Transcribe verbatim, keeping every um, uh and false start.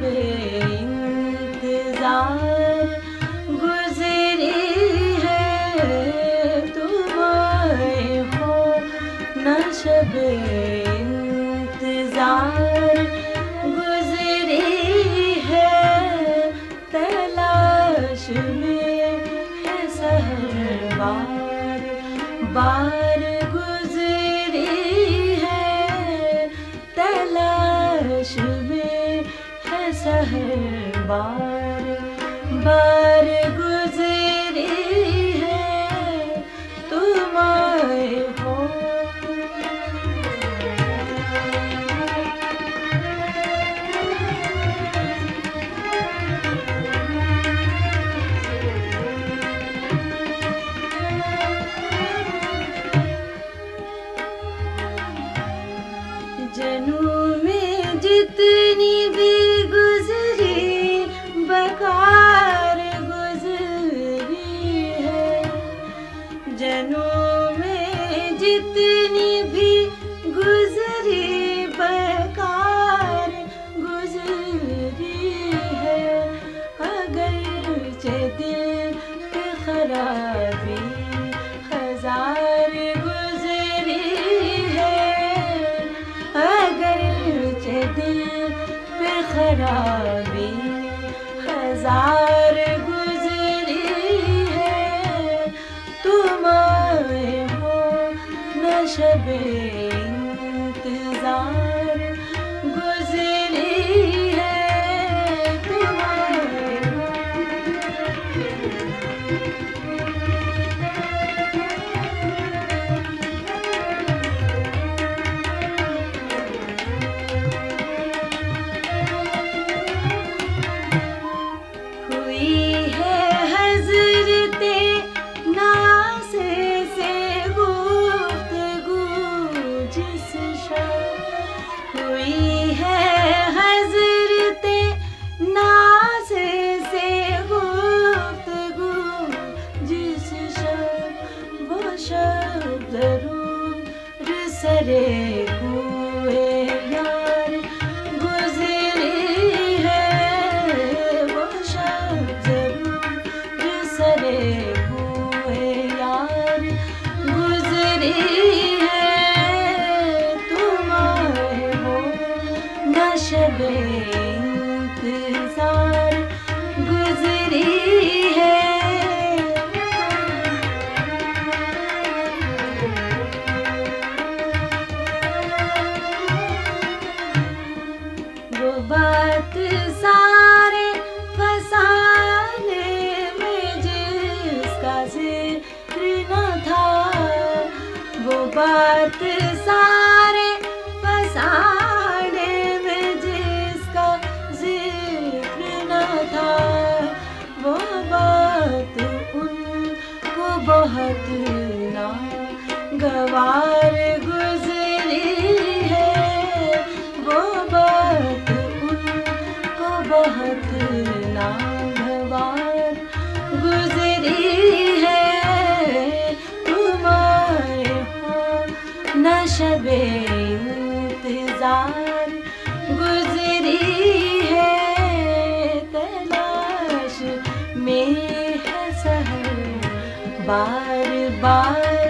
इंतजार गुजरी है, तुम आए हो न शबे इंतजार गुजरी है, तलाश में है सहर बार बार गुजरी है, तलाश में है सहर बार बार गुजरी है, तुम आए हो। जनों में जितनी भी गुजरी बकार गुजरी है, जनों में जितनी भी गुजरी बकार गुजरी है, अगरचे दिल पे खराबी हजार गुजरी है, अगरचे दिल पे खराबी हजार गुजरी है, तुम आए हो न शबे इंतजार गुजरी है, तुम आए हो। हुई है हज़रते नाज़े से गुफ्तगू जिस शब, हुई है हज़रते नाज़े से गुफ्तगू जिस शब, वो शब ज़रूर सरे कुए यार गुजरी है, वो शब ज़रूर सरे कुए यार गुजरी है, तुम आए हो न शबे इंतजार गुजरी है। वो बात सारे फसाने में जिसका जिक्र न था, वो बात सारे फसाने में जिसका जिक्र न था, वो बात उनको बहुत नागवार गुजरी है, वो बात उनको बहुत नागवार गुजरी है, तुम आए हो न शबे इंतजार गुजरी है, तलाश में है सहर बार बार